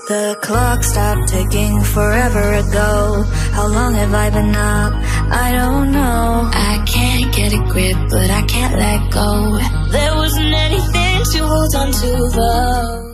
The clock stopped ticking forever ago. How long have I been up? I don't know. I can't get a grip, but I can't let go. There wasn't anything to hold on to though.